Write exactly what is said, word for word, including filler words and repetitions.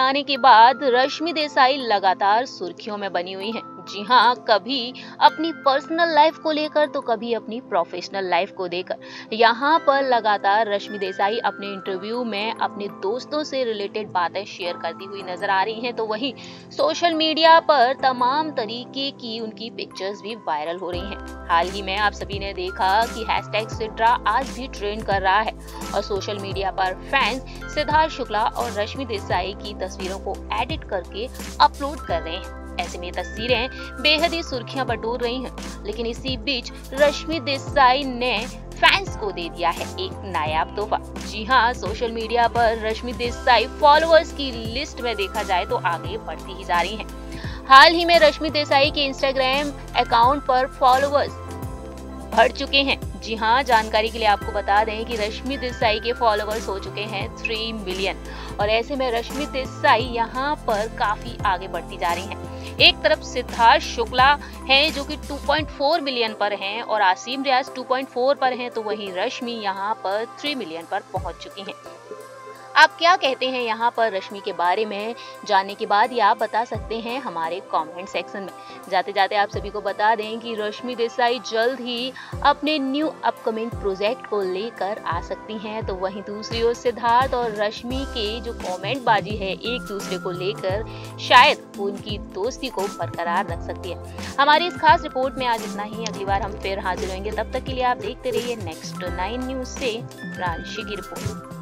आने के बाद रश्मि देसाई लगातार सुर्खियों में बनी हुई हैं। जी हाँ, कभी अपनी पर्सनल लाइफ को लेकर तो कभी अपनी प्रोफेशनल लाइफ को लेकर। यहाँ पर लगातार रश्मि देसाई अपने इंटरव्यू में अपने दोस्तों से रिलेटेड बातें शेयर करती हुई नजर आ रही हैं, तो वहीं सोशल मीडिया पर तमाम तरीके की उनकी पिक्चर्स भी वायरल हो रही हैं। हाल ही में आप सभी ने देखा कि हैशटैग सिड्रा आज भी ट्रेंड कर रहा है और सोशल मीडिया पर फैंस सिद्धार्थ शुक्ला और रश्मि देसाई की तस्वीरों को एडिट करके अपलोड कर रहे हैं। ऐसे में तस्वीरें बेहद ही सुर्खियां बटोर रही हैं, लेकिन इसी बीच रश्मि देसाई ने फैंस को दे दिया है एक नायाब तोहफा। जी हाँ, सोशल मीडिया पर रश्मि देसाई फॉलोअर्स की लिस्ट में देखा जाए तो आगे बढ़ती ही जा रही हैं। हाल ही में रश्मि देसाई के इंस्टाग्राम अकाउंट पर फॉलोअर्स बढ़ चुके हैं। जी हाँ, जानकारी के लिए आपको बता दें कि रश्मि देसाई के फॉलोअर्स हो चुके हैं थ्री मिलियन और ऐसे में रश्मि देसाई यहाँ पर काफी आगे बढ़ती जा रही हैं। एक तरफ सिद्धार्थ शुक्ला हैं जो कि टू पॉइंट फोर मिलियन पर हैं और Asim Riaz two point four पर हैं, तो वहीं रश्मि यहाँ पर थ्री मिलियन पर पहुंच चुकी हैं। आप क्या कहते हैं यहाँ पर रश्मि के बारे में जानने के बाद, या आप बता सकते हैं हमारे कमेंट सेक्शन में। जाते जाते आप सभी को बता दें कि रश्मि देसाई जल्द ही अपने न्यू अपकमिंग प्रोजेक्ट को लेकर आ सकती हैं, तो वहीं दूसरी ओर सिद्धार्थ और रश्मि के जो कमेंट बाजी है एक दूसरे को लेकर, शायद उनकी दोस्ती को बरकरार रख सकती है। हमारी इस खास रिपोर्ट में आज इतना ही। अगली बार हम फिर हाजिर होंगे, तब तक के लिए आप देखते रहिए नेक्स्ट नाइन न्यूज से रांची की रिपोर्ट।